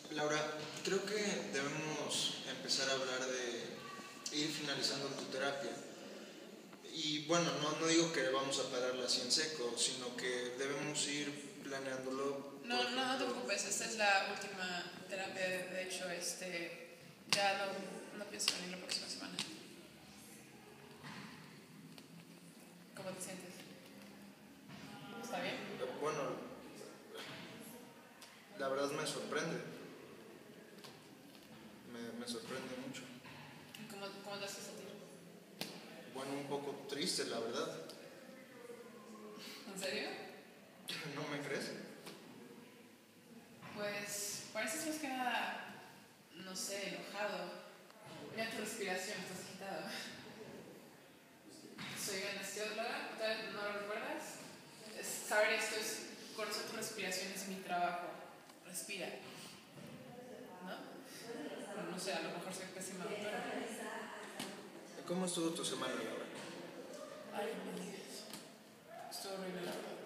Laura, creo que debemos empezar a hablar de ir finalizando tu terapia. Y bueno, no digo que vamos a pararla así en seco, sino que debemos ir planeándolo. No te preocupes, esta es la última terapia, de hecho, ya no pienso venir la próxima semana. ¿Cómo te sientes? ¿Está bien? Bueno, la verdad me sorprende. Me sorprende mucho. ¿Cómo te hace sentir? Bueno, un poco triste, la verdad. ¿En serio? ¿No me crees? Pues pareces más que nada, no sé, enojado. Mira tu respiración, estás agitado. Soy anestesióloga, ¿no lo recuerdas? Saber esto es, conocer tu respiración es mi trabajo. Respira. ¿No? No sé, a lo mejor soy pésima doctora. ¿Cómo estuvo tu semana, Laura? Ay, mi Dios. Estuvo horrible, la verdad.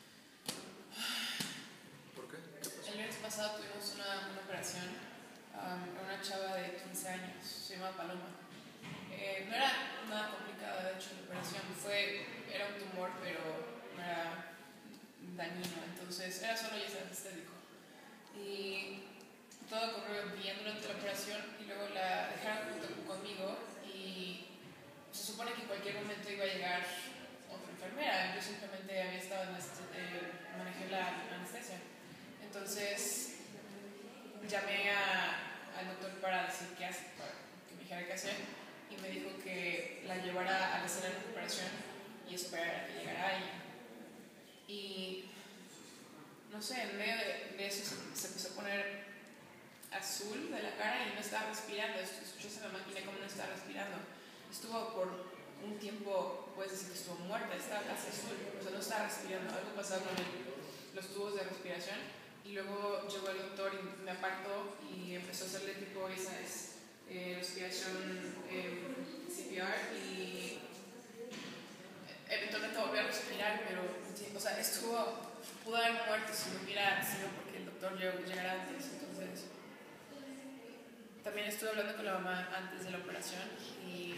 ¿Por qué? ¿Qué pasó? El viernes pasado tuvimos una operación a una chava de 15 años, se llama Paloma. No era nada complicada, de hecho, la operación. Era un tumor, pero no era dañino, entonces era solo ya estético. Y todo ocurrió bien durante la operación y luego la dejaron junto conmigo y se supone que en cualquier momento iba a llegar otra enfermera. Yo simplemente había estado manejé la anestesia. Entonces llamé al doctor para decir qué hace, para que me dijera qué hacer, y me dijo que la llevara a la sala de recuperación y esperara a que llegara ella. Y no sé, en medio de eso se empezó a poner azul de la cara y no estaba respirando. Escuchas en la máquina cómo no estaba respirando. Estuvo por un tiempo, puedes decir que estuvo muerta, estaba casi azul, o sea, no estaba respirando. Algo pasaba con los tubos de respiración. Y luego llegó el doctor y me apartó y empezó a hacerle tipo esa respiración CPR y eventualmente volvió a respirar, pero o sea, pudo haber muerto si no hubiera sido porque el doctor llegara antes. Entonces también estuve hablando con la mamá antes de la operación y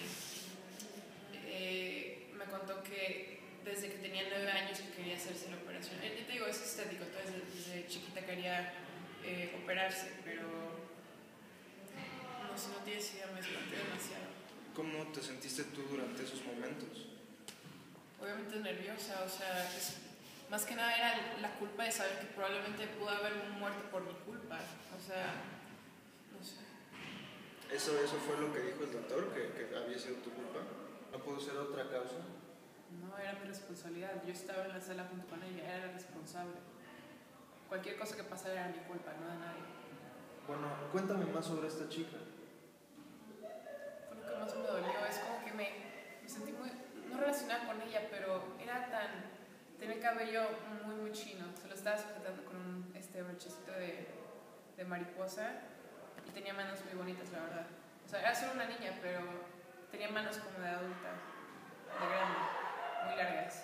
me contó que desde que tenía 9 años que quería hacerse la operación. Yo te digo, es estético, entonces desde chiquita quería operarse, pero no sé, no tienes idea, me espanté demasiado. ¿Cómo te sentiste tú durante esos momentos? Obviamente nerviosa, o sea, más que nada era la culpa de saber que probablemente pudo haber muerto por mi culpa, o sea, no sé. ¿Eso fue lo que dijo el doctor, que había sido tu culpa? ¿No pudo ser otra causa? No, era mi responsabilidad, yo estaba en la sala junto con ella, era la responsable. Cualquier cosa que pasara era mi culpa, no de nadie. Bueno, cuéntame más sobre esta chica. Fue lo que más me dolió, es como que me sentí muy, no relacionada con ella, pero tenía el cabello muy, muy chino, se lo estaba sujetando con un brochecito de mariposa y tenía manos muy bonitas, la verdad. O sea, era solo una niña, pero tenía manos como de adulta, de grande, muy largas.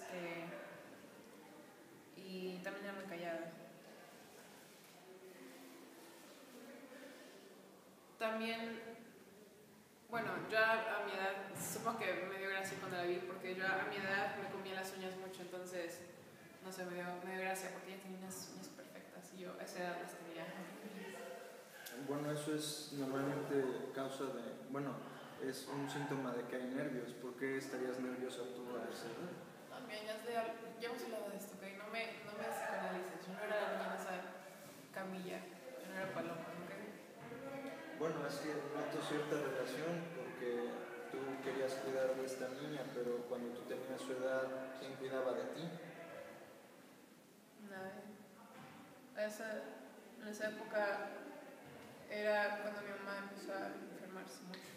Y también era muy callada. También, bueno, yo a mi edad, supongo que me dio gracia cuando la vi, porque yo a mi edad me comía las uñas mucho, entonces, no sé, me dio gracia, porque ella tenía unas uñas perfectas y yo a esa edad las tenía. Bueno, eso es normalmente causa es un síntoma de que hay nervios. ¿Por qué estarías nerviosa tú a esa edad? También ya hemos hablado de esto, ¿ok? No me psicoanalices, yo no era la niña en esa camilla, yo no era Paloma, ¿ok? Bueno, es que noto cierta relación porque tú querías cuidar de esta niña, pero cuando tú tenías su edad, ¿quién cuidaba de ti? Nadie. En esa época era cuando mi mamá empezó a enfermarse mucho.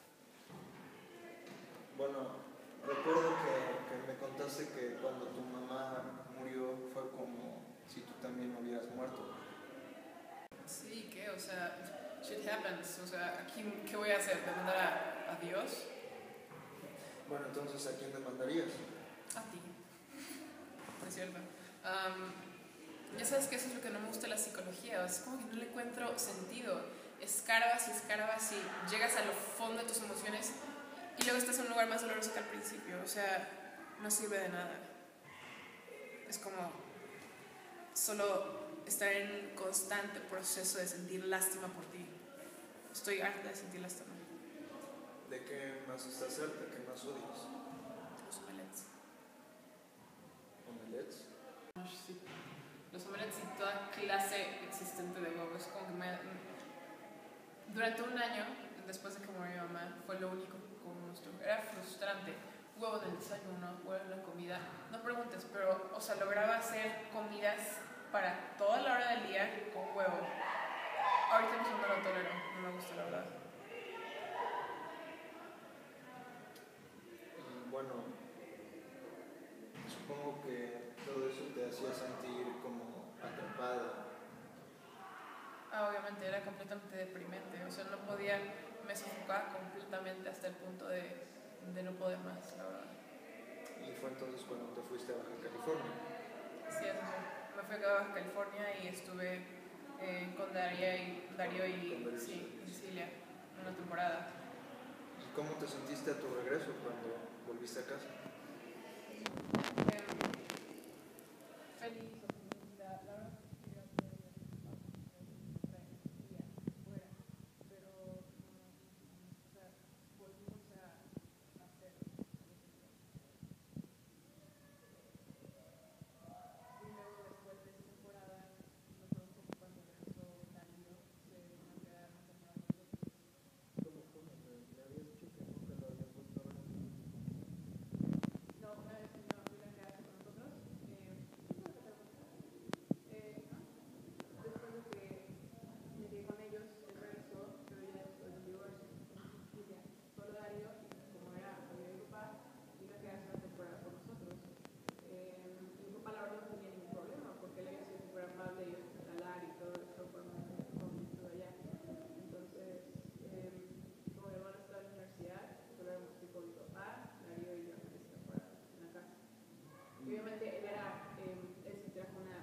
Bueno, recuerdo que me contaste que cuando tu mamá murió fue como si tú también hubieras muerto. Sí, ¿qué? O sea, shit happens. O sea, ¿qué voy a hacer? ¿Demandar a Dios? Bueno, entonces, ¿a quién demandarías? A ti. No es cierto. Ya sabes que eso es lo que no me gusta de la psicología, es como que no le encuentro sentido. Escarbas y escarbas y llegas a lo fondo de tus emociones y luego estás en un lugar más doloroso que al principio. O sea, no sirve de nada. Es como solo estar en un constante proceso de sentir lástima por ti. Estoy harta de sentir lástima. ¿De qué más estás harta? ¿Qué más odias? Los omelets. ¿Omelets? Sí. Los omelets y toda clase existente de huevo. Es como que durante un año, después de que murió mi mamá, fue lo único que comí. Era frustrante. Huevo en el desayuno, huevo en la comida. No preguntes, pero, o sea, lograba hacer comidas para toda la hora del día con huevo. Ahorita mismo no lo tolero, no me gusta la verdad. Bueno, supongo que todo eso te hacía sentir como atrapada. Obviamente era completamente deprimente, o sea, no podía, me sofocaba completamente hasta el punto de no poder más, la verdad. Y fue entonces cuando te fuiste a Baja California. Sí, eso sí. Me fui a Baja California y estuve con Darío y Cecilia una temporada. ¿Y cómo te sentiste a tu regreso cuando volviste a casa? Feliz, optimista, la verdad es que quería poder ver día fuera, pero o sea, volvimos a hacer. Y luego después de esa temporada, me acuerdo un poco cuando regresó Darío, se vino a quedar más cerca de nosotros. ¿Cómo? ¿Le habías dicho que nunca lo habías vuelto a ver? No, una vez vino a quedarse con nosotros. Después de que me quedé con ellos, él regresó, pero ya después del divorcio, con su familia, solo Darío, y como era amigo de mi papá, vino a quedarse una temporada con nosotros. Mi papá la verdad no tenía ningún problema, porque él había sido súper amable y hospitalar y todo eso cuando estuve allá. Entonces, como mi hermano estaba en la universidad, solo éramos tipo mi papá, Darío y yo en esa temporada en la casa. Y obviamente él sí trajo una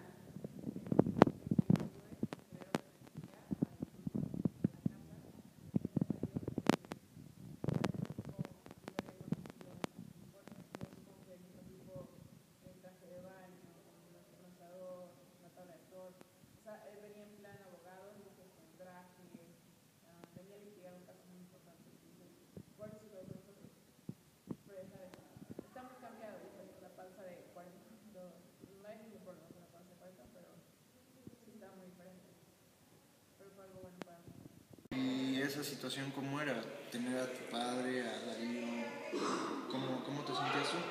él venía en plan abogado, entonces con traje, venía a litigar un caso muy importante, entonces por eso lo de nosotros. Pero ya sabes, está muy cambiado, ya sabes, la panza de 40, todo. No hay ningún problema con la panza de 40, pero sí está muy diferente. Pero fue algo bueno para mí. ¿Y esa situación cómo era? ¿Tener a tu padre, a Darío? ¿Cómo te sentías tú?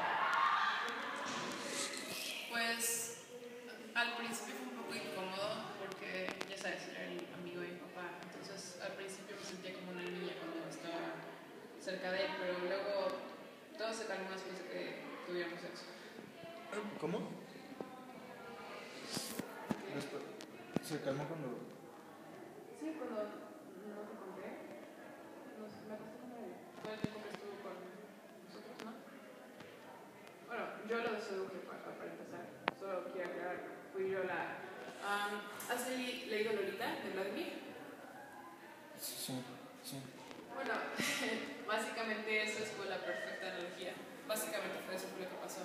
Pues al principio fue un poco incómodo porque ya sabes, era el amigo de mi papá, entonces al principio me sentía como una niña cuando estaba cerca de él, pero luego todo se calmó después de que tuviéramos sexo. ¿Cómo? ¿Se calmó cuando...? Sí, cuando no te conté, me acosté con él todo el tiempo que estuvo con nosotros, ¿no? Bueno, yo lo seduje para empezar, solo quiero aclarar, fui yo la... ¿Has leído Lolita de Vladimir? Sí. Bueno, básicamente eso fue la perfecta analogía. Básicamente fue eso lo que pasó.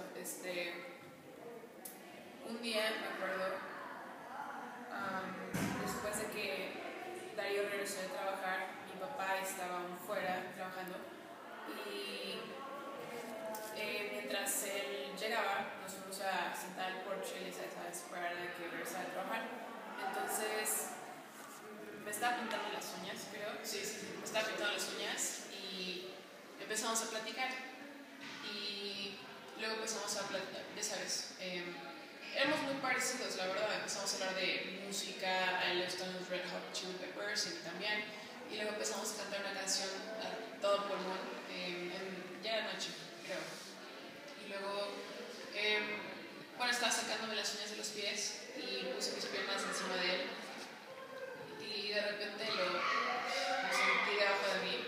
Un día, me acuerdo, después de que Darío regresó de trabajar, mi papá estaba aún fuera trabajando y mientras él llegaba, nos fuimos a sentar al porche y a esperar a que regresara a trabajar. Entonces, me estaba pintando las uñas, creo. Sí, me estaba pintando las uñas y empezamos a platicar. Y luego empezamos a platicar, ya sabes, éramos muy parecidos, la verdad. Empezamos a hablar de música, a él le gustan los Red Hot Chili Peppers y también. Y luego empezamos a cantar una canción a todo pulmón, ya era noche, creo. Y luego, bueno, estaba sacándome las uñas de los pies y puse mis piernas encima de él. Y de repente me sentí debajo de mí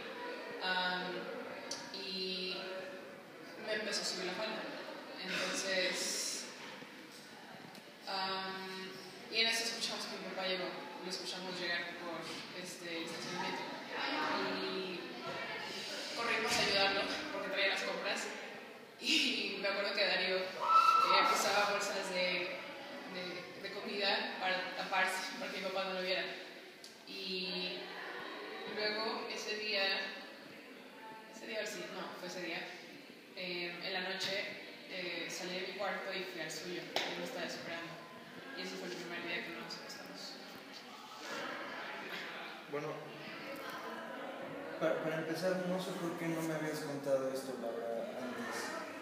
y me empezó a subir la falda. Entonces, luego ese día, sí, no, fue ese día, en la noche salí de mi cuarto y fui al suyo. Él me estaba esperando. Y ese fue el primer día que nos acostamos. Bueno, para empezar, no sé por qué no me habías contado esto, Laura, antes.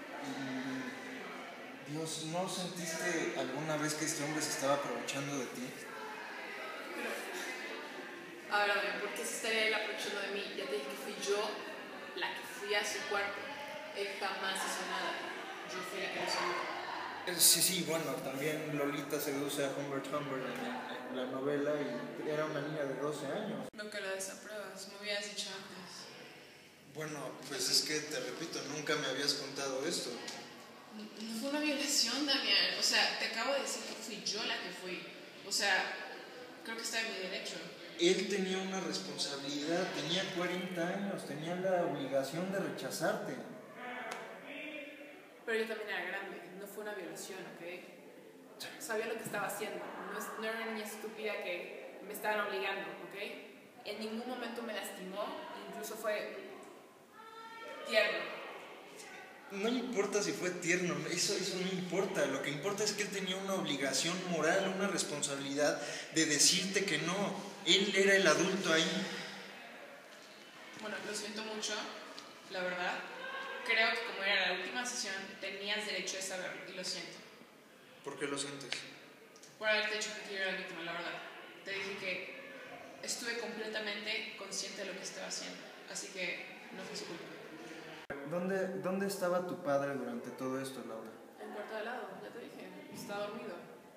Y, Dios, ¿no sentiste alguna vez que este hombre se estaba aprovechando de ti? Pero, ahora bien, ¿por qué se estaría él aprovechando de mí? Ya te dije que fui yo la que fui a su cuarto. Él jamás hizo nada. Yo fui la que lo saludó. Sí, bueno, también Lolita seduce a Humbert Humbert en la novela y era una niña de 12 años. Lo que lo desapruebas, me hubieras dicho antes. Bueno, pues es que te repito, nunca me habías contado esto. No fue una violación, Damián. O sea, te acabo de decir que fui yo la que fui. O sea, creo que está en mi derecho. Él tenía una responsabilidad, tenía 40 años, tenía la obligación de rechazarte. Pero yo también era grande, no fue una violación, ¿ok? Sabía lo que estaba haciendo, no era una niña estúpida que me estaban obligando, ¿ok? En ningún momento me lastimó, incluso fue tierno. No importa si fue tierno, eso no importa. Lo que importa es que él tenía una obligación moral, una responsabilidad de decirte que no. Él era el adulto ahí. Bueno, lo siento mucho, la verdad. Creo que como era la última sesión, tenías derecho de saberlo, y lo siento. ¿Por qué lo sientes? Por haberte dicho que yo era la víctima, la verdad. Te dije que estuve completamente consciente de lo que estaba haciendo, así que no fue su culpa. ¿Dónde estaba tu padre durante todo esto, Laura? En el cuarto de al lado, ya te dije, estaba dormido.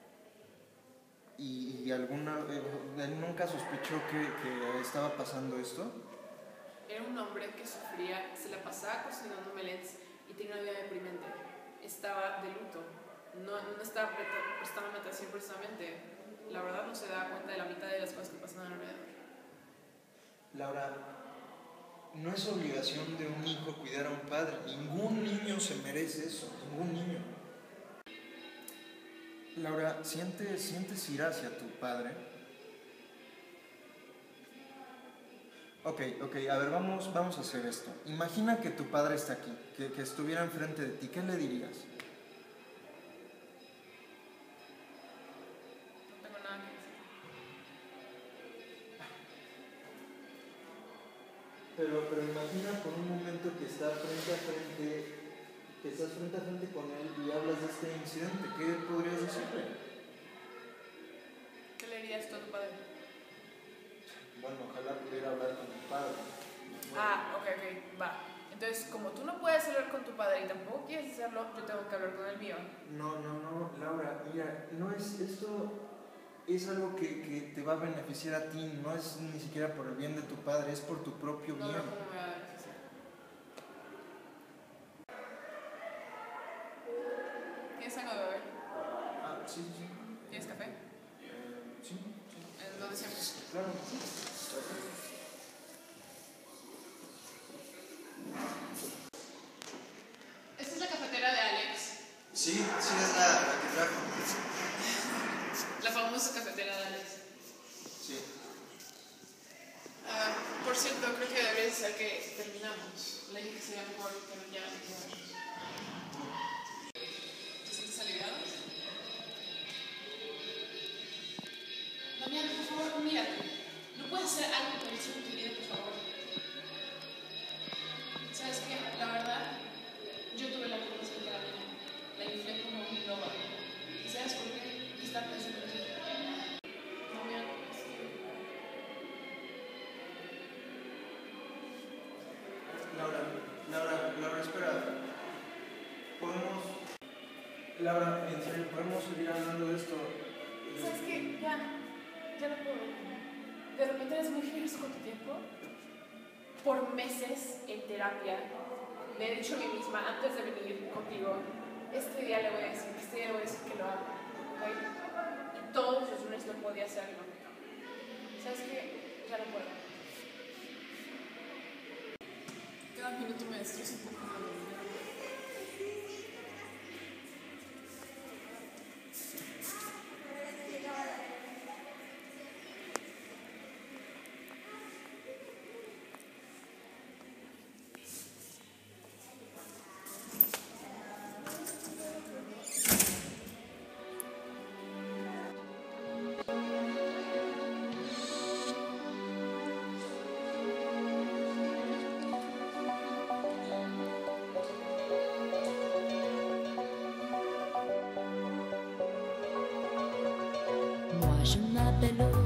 ¿Y él nunca sospechó que estaba pasando esto? Era un hombre que sufría, se la pasaba cocinando melens y tenía una vida deprimente. Estaba de luto, no estaba prestando atención precisamente. La verdad no se daba cuenta de la mitad de las cosas que pasaban alrededor. Laura, no es obligación de un hijo cuidar a un padre. Ningún niño se merece eso, ningún niño. Laura, ¿sientes ira hacia tu padre? Ok, a ver, vamos a hacer esto. Imagina que tu padre está aquí, que estuviera enfrente de ti. ¿Qué le dirías? No tengo nada que decir. Pero imagina por un momento que estás frente a frente con él y hablas de este incidente. ¿Qué podrías decirle? ¿Qué le dirías tú a tu padre? Bueno, ojalá pudiera hablar con mi padre. Ah, ok, va. Entonces, como tú no puedes hablar con tu padre y tampoco quieres hacerlo, yo tengo que hablar con el mío. No, Laura, mira, esto es algo que te va a beneficiar a ti, no es ni siquiera por el bien de tu padre, es por tu propio bien. No, ¿cómo me va a beneficiar? ¿Tienes algo de beber? Ah, sí. ¿Tienes café? Sí. ¿En dónde siempre? Claro. ¿Esta es la cafetera de Alex? Sí, es la que trajo. La famosa cafetera de Alex. Sí. Por cierto, creo que debería ser que terminamos. Le dije que sería mejor que no ya ¿te sientes aliviado? Damián, por favor, mírate. ¿No puedes hacer algo por eso en tu vida, por favor? ¿Sabes qué? La verdad, yo tuve la culpa de la niña. La inflé como un lobo. ¿Y sabes por qué? ¿Qué está pensando en ti? Damián, Laura, espera. Laura, en serio, ¿podemos seguir hablando de esto? ¿sabes qué? Ya no puedo. De repente eres muy generoso con tu tiempo. Por meses en terapia me he dicho a mí misma, antes de venir contigo, este día le voy a decir que lo amo, ¿ok? Y todos los lunes no podía hacerlo. ¿Sabes qué? Ya no puedo. Cada minuto me destroza un poco más. je m'appelle